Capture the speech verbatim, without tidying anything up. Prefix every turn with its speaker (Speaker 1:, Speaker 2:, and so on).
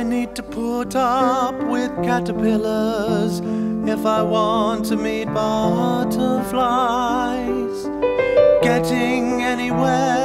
Speaker 1: need to put up with caterpillars if I want to meet butterflies. Getting anywhere